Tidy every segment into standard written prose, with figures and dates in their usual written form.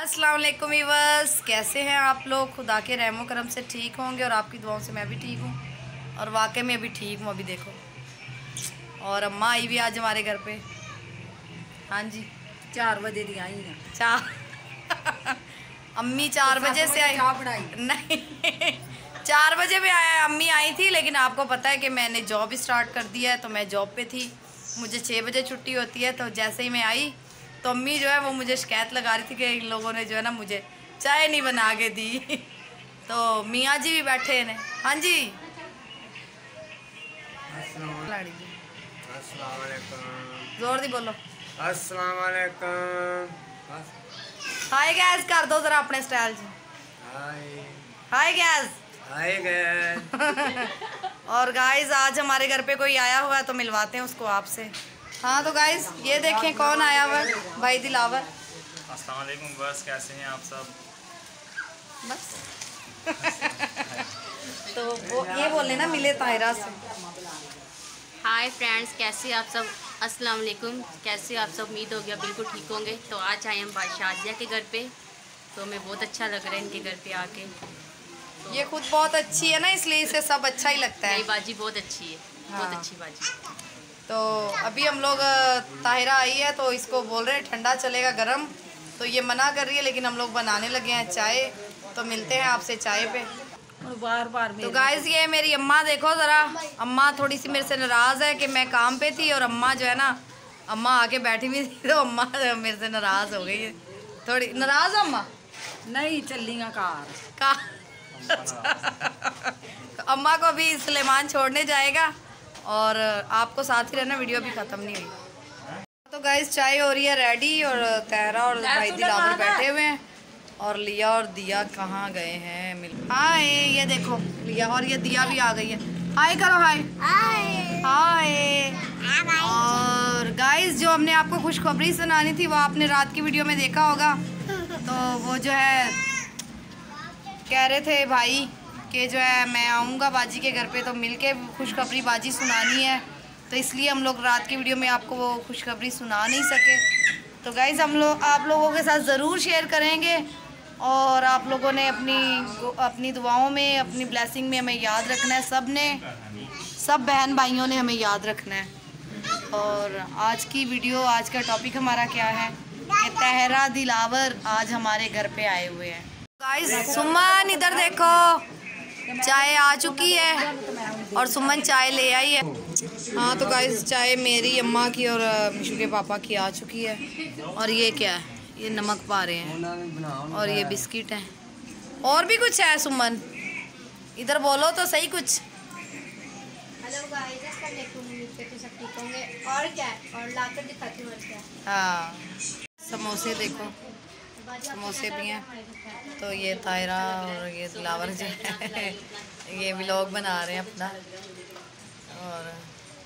अस्सलाम वालेकुम वीवर्स, कैसे हैं आप लोग? खुदा के रहमो करम से ठीक होंगे और आपकी दुआओं से मैं भी ठीक हूँ और वाकई में अभी ठीक हूँ। अभी देखो, और अम्मा आई भी आज हमारे घर पे। हाँ जी, 4 बजे दी आई है। 4 अम्मी 4 बजे से आई नहीं 4 बजे में आया। अम्मी आई थी, लेकिन आपको पता है कि मैंने जॉब स्टार्ट कर दिया है, तो मैं जॉब पे थी। मुझे 6 बजे छुट्टी होती है। तो जैसे ही मैं आई तो अम्मी जो है वो मुझे शिकायत लगा रही थी कि इन लोगों ने जो है ना मुझे चाय नहीं बना के दी। तो मियाँ जी भी बैठे हैं। हाँ जी, जोर दी बोलो। अस्सलाम वालेकुम। हाय गैस कर दो जरा अपने स्टाइल जी। Hi guys. Hi guys. और गाइस आज हमारे घर पे कोई आया हुआ है तो मिलवाते हैं उसको आपसे। हाँ तो गाइस ये देखें कौन आया हुआ है, भाई दिलावर। अस्सलाम वालेकुम, बस कैसे हैं आप सब? बस तो वो ये बोले ना मिले ताहिरा से। हाय फ्रेंड्स, कैसे आप सब? अस्सलाम वालेकुम, कैसे आप सब? उम्मीद हो गया बिल्कुल ठीक होंगे। तो आज आए हम बादशाह के घर पे, तो हमें बहुत अच्छा लग रहा है इनके घर पे आके। तो ये खुद बहुत अच्छी है ना, इसलिए इसे सब अच्छा ही लगता है। मेरी बाजी बहुत अच्छी है, बहुत हाँ। अच्छी बाजी। तो अभी हम लोग ताहिरा आई है तो इसको बोल रहे हैं ठंडा चलेगा गरम, तो ये मना कर रही है, लेकिन हम लोग बनाने लगे हैं चाय। तो मिलते हैं आपसे चाय पे। बार बार तो गाइस ये मेरी अम्मा देखो ज़रा, अम्मा थोड़ी सी मेरे से नाराज़ है कि मैं काम पे थी और अम्मा जो है ना, अम्मा आके बैठी हुई थी तो अम्मा मेरे से नाराज़ हो गई है। थोड़ी नाराज़ अम्मा नहीं चलिएगा कार का तो अम्मा को अभी सुलेमान छोड़ने जाएगा और आपको साथ ही रहना, वीडियो भी ख़त्म नहीं हुई। तो गाइस चाय हो रही है रेडी और ताहिरा और भाई दिलावर बैठे हुए हैं और लिया और दिया कहाँ गए हैं मिल। हाय ये देखो लिया और ये दिया भी आ गई है। हाय करो, हाय हाय। और गाइस जो हमने आपको खुशखबरी सुनानी थी वो आपने रात की वीडियो में देखा होगा। तो वो जो है कह रहे थे भाई कि जो है मैं आऊँगा बाजी के घर पे तो मिलके खुशखबरी बाजी सुनानी है, तो इसलिए हम लोग रात की वीडियो में आपको वो खुशखबरी सुना नहीं सके। तो गाइस हम लोग आप लोगों के साथ ज़रूर शेयर करेंगे और आप लोगों ने अपनी दुआओं में, अपनी ब्लेसिंग में हमें याद रखना है। सब बहन भाइयों ने हमें याद रखना है। और आज की वीडियो, आज का टॉपिक हमारा क्या है कि ताहिरा दिलावर आज हमारे घर पे आए हुए हैं। गाइस सुमन इधर देखो, चाय आ चुकी है और सुमन चाय ले आई है। हाँ तो गाइस चाय मेरी अम्मा की और मिशू के पापा की आ चुकी है। और ये क्या है, ये नमक पा रहे हैं और ये बिस्किट है और भी कुछ है। सुमन इधर बोलो तो सही कुछ। हेलो गाइस, अस्सलाम वालेकुम, उम्मीद करती हूं सब ठीक होंगे। और क्या है, और लाकर दिखाती हूँ और क्या है। हाँ समोसे देखो, समोसे भी हैं। तो ये ताहिरा और ये दिलावर जो है ये व्लॉग बना रहे हैं अपना। और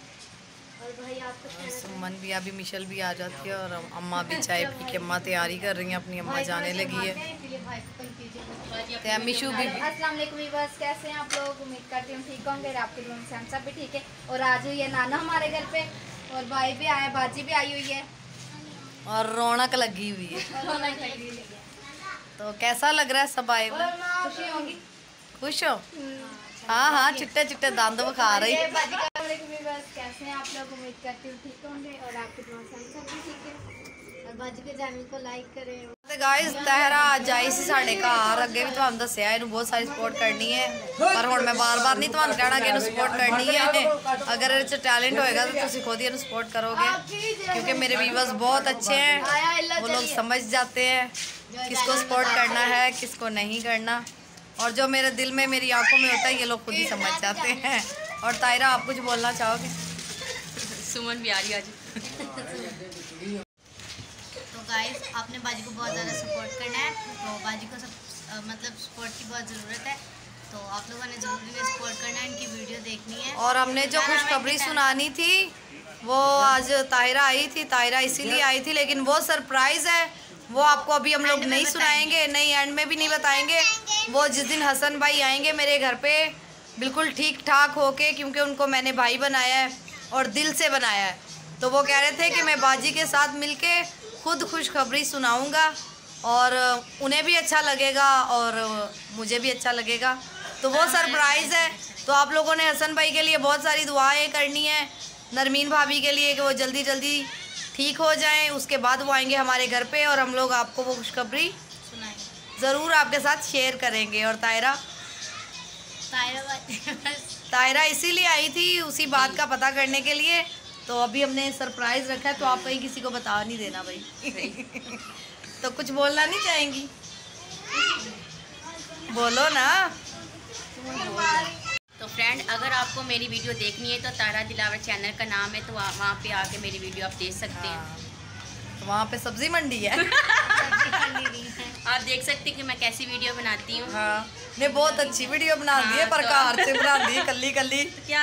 सुमन भी, अभी मिशल भी आ जाती है और अम्मा भी चाय पी के अम्मा तैयारी कर रही हैं अपनी, अम्मा जाने लगी है। तो मिशू भी अस्सलाम वालेकुम वीवर्स, कैसे हैं आप लोग? उम्मीद करती हूँ ठीक होंगे, आपके रूम से हम सब भी ठीक है। और आज हुई है नाना हमारे घर पे और भाई भी आए, बाजी भी आई हुई है और रौनक लगी हुई है। तो कैसा लग रहा है सब आए हुए? खुशी होंगी। खुश हो? हाँ हाँ, चिट्टे चिट्टे दांत बखा रही। कैसे हैं आप लोग? उम्मीद करती हूँ ठीक होंगे और आपके दुआ से हम सब भी ठीक है। और बाजू के चैनल को लाइक करें। गाइस ताहिरा आज आई सी साढ़े घर, अगे भी तुहानू दस्सिया इन्हू बहुत सारी सपोर्ट करनी है, पर हुण मैं बार बार नहीं तुहानू कहना कि इन्हू सपोर्ट करनी है। अगर इहदे च टैलेंट होएगा तो तुसीं खुद ही इन्हू सपोर्ट करोगे, क्योंकि मेरे व्यूअर्स बहुत अच्छे हैं, वो लोग समझ जाते हैं किसको सपोर्ट करना है किसको नहीं करना। और जो मेरे दिल में, मेरी आंखों में होता है ये लोग खुद ही समझ जाते हैं। और ताहिरा आप कुछ बोलना चाहोगे? सुमन भी आ रही आज। तो गाइस आपने बाजी को बहुत ज़्यादा सपोर्ट करना है, तो बाजी को मतलब सपोर्ट की बहुत ज़रूरत है, तो आप लोगों ने ज़रूर इन्हें सपोर्ट करना है, इनकी वीडियो देखनी है। और हमने जो खुशखबरी सुनानी थी वो आज ताहिरा आई थी, ताहिरा इसीलिए आई थी, लेकिन वो सरप्राइज़ है, वो आपको अभी हम लोग नहीं सुनाएंगे, नहीं एंड में भी नहीं बताएंगे। वो जिस दिन हसन भाई आएंगे मेरे घर पे बिल्कुल ठीक ठाक होके, क्योंकि उनको मैंने भाई बनाया है और दिल से बनाया है, तो वो कह रहे थे कि मैं बाजी के साथ मिलके खुद खुशखबरी सुनाऊंगा और उन्हें भी अच्छा लगेगा और मुझे भी अच्छा लगेगा। तो वो सरप्राइज़ है। तो आप लोगों ने हसन भाई के लिए बहुत सारी दुआएं करनी है, नरमीन भाभी के लिए कि वो जल्दी जल्दी ठीक हो जाएं। उसके बाद वो आएंगे हमारे घर पे और हम लोग आपको वो खुशखबरी ज़रूर आपके साथ शेयर करेंगे। और तायरा इसीलिए आई थी उसी बात का पता करने के लिए। तो अभी हमने सरप्राइज़ रखा है, तो आप कहीं किसी को बता नहीं देना भाई। तो कुछ बोलना नहीं चाहेंगी? बोलो ना। तो फ्रेंड, अगर आपको मेरी वीडियो देखनी है तो तारा दिलावर चैनल का नाम है, तो वहाँ पे आके मेरी वीडियो आप देख सकते हैं। तो वहाँ पे सब्जी मंडी है। आप देख सकते हैं कि मैं कैसी वीडियो बनाती हूँ। हाँ, ने बहुत अच्छी वीडियो बना दी है, प्रकार से बना दी कल्ली कल्ली। क्या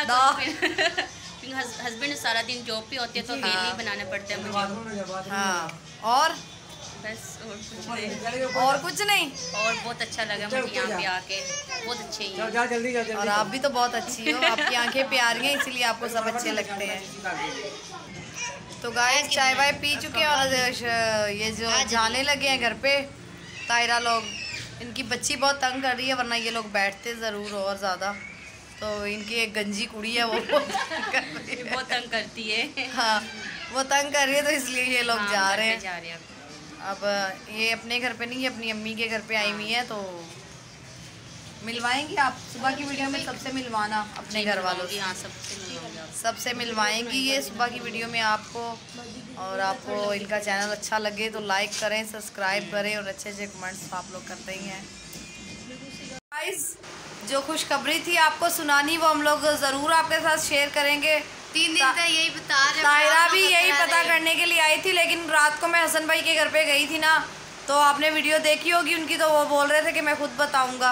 हस्बैंड सारा दिन जॉब पे होते हैं तो डेली बनाना पड़ता है मुझे। हाँ, और बस और कुछ नहीं। और बहुत अच्छा लगा मुझे यहाँ पे आके, बहुत अच्छे हैं। और आप भी तो बहुत अच्छी हो, आपकी आंखें प्यारी हैं, इसीलिए आपको सब अच्छे लगते हैं। तो गाइस चाय वाय पी चुके हैं और ये जो जाने लगे हैं घर पे तायरा लोग। इनकी बच्ची बहुत तंग कर रही है, वरना ये लोग बैठते ज़रूर और ज़्यादा। तो इनकी एक गंजी कुड़ी है, वो बहुत तंग करती है। हाँ, वो तंग कर रही है, तो इसलिए ये लोग जा रहे हैं। जा रहे हैं अब ये अपने घर पे नहीं है, अपनी अम्मी के घर पे आई हुई है। तो मिलवाएंगी आप सुबह की वीडियो में, सबसे मिलवाना अपने घर वालों से। हाँ, सबसे मिलवाएंगी ये सुबह की वीडियो में आपको। और आपको इनका चैनल अच्छा लगे तो लाइक करें, सब्सक्राइब करें और अच्छे अच्छे कमेंट्स आप लोग करते ही हैं। गाइस, जो खुशखबरी थी आपको सुनानी, वो हम लोग ज़रूर आपके साथ शेयर करेंगे। 3 दिन तक यही बता रहे। तायरा भी यही पता करने के लिए आई थी, लेकिन रात को मैं हसन भाई के घर पे गई थी ना, तो आपने वीडियो देखी होगी उनकी। तो वो बोल रहे थे कि मैं खुद बताऊंगा।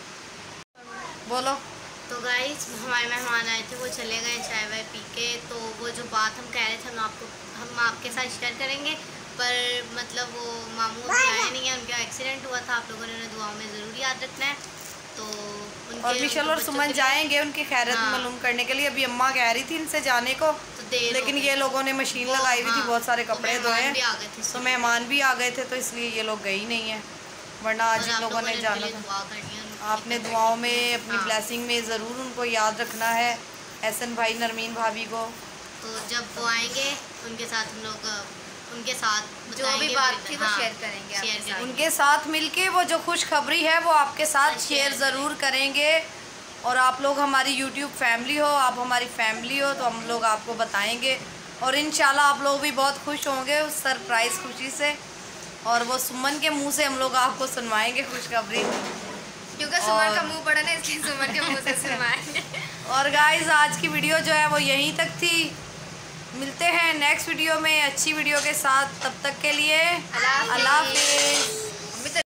बोलो। तो गाइस, हमारे मेहमान आए थे, वो चले गए चाय वाय पी के। तो वो जो बात हम कह रहे थे हम आपके साथ शेयर करेंगे। पर मतलब वो मामू अभी आए नहीं है, उनका एक्सीडेंट हुआ था। आप लोगों ने उन्हें दुआओं में ज़रूर याद रखना है। तो और विशाल और सुमन जाएंगे उनकी खैरत मालूम करने के लिए। अभी अम्मा कह रही थी इनसे जाने को, लेकिन ये लोगों ने मशीन लगाई हुई थी, बहुत सारे कपड़े धोए हैं, तो मेहमान भी आ गए थे, तो इसलिए ये लोग गए ही नहीं है, वरना आज इन लोगों ने जाना था। आपने दुआओं में अपनी ब्लेसिंग में ज़रूर उनको याद रखना है, एहसन भाई, नरमीन भाभी को। तो जब वो आएंगे उनके साथ हम लोग उनके साथ जो भी बात थी वो शेयर करेंगे। उनके साथ मिलके वो जो खुशखबरी है वो आपके साथ शेयर ज़रूर करेंगे। और आप लोग हमारी YouTube फैमिली हो, आप हमारी फैमिली हो, तो हम लोग आपको बताएंगे। और इंशाल्लाह आप लोग भी बहुत खुश होंगे उस सरप्राइज़ खुशी से। और वो सुमन के मुंह से हम लोग आपको सुनवाएंगे खुशखबरी, क्योंकि सुमन का मुंह बड़ा ना, इसलिए सुमन के मुंह से सुनवाएंगे। और गाइस, आज की वीडियो जो है वो यहीं तक थी। मिलते हैं नेक्स्ट वीडियो में अच्छी वीडियो के साथ। तब तक के लिए अल्लाह हाफिज़।